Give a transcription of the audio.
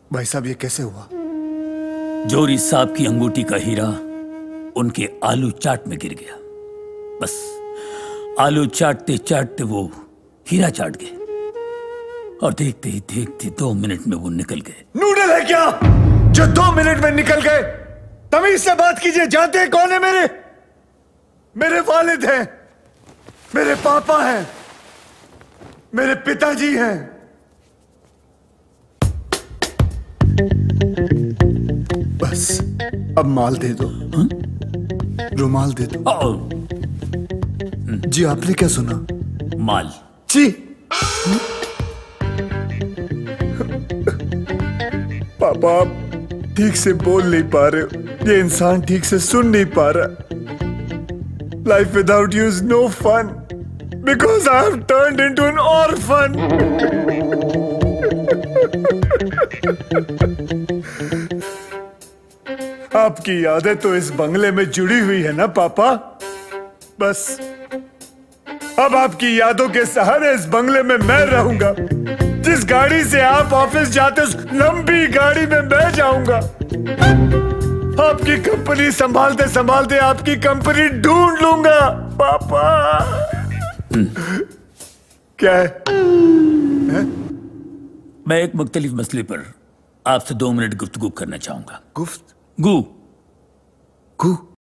भाई साहब, ये कैसे हुआ? जोरी साहब की अंगूठी का हीरा उनके आलू चाट में गिर गया। बस आलू चाटते चाटते वो हीरा चाट गए और देखते ही देखते 2 मिनट में वो निकल गए। नूडल है क्या जो 2 मिनट में निकल गए? तमीज से बात कीजिए। जानते हैं कौन है? मेरे वालिद हैं, मेरे पापा हैं, मेरे पिताजी हैं। बस अब माल दे दो। रुमाल दे दो। जी आपने क्या सुना? माल। जी पापा, आप ठीक से बोल नहीं पा रहे हो। ये इंसान ठीक से सुन नहीं पा रहा। Life without you is no fun because I have turned into an orphan. आपकी यादें तो इस बंगले में जुड़ी हुई है ना पापा? बस अब आपकी यादों के सहारे इस बंगले में मैं रहूंगा। जिस गाड़ी से आप ऑफिस जाते उस लंबी गाड़ी में मैं जाऊंगा। आपकी कंपनी संभालते संभालते आपकी कंपनी ढूंढ लूंगा पापा। क्या है? मैं एक मुख्तलिफ मसले पर आपसे 2 मिनट गुफ्तगू करना चाहूंगा। गुफ्तगू?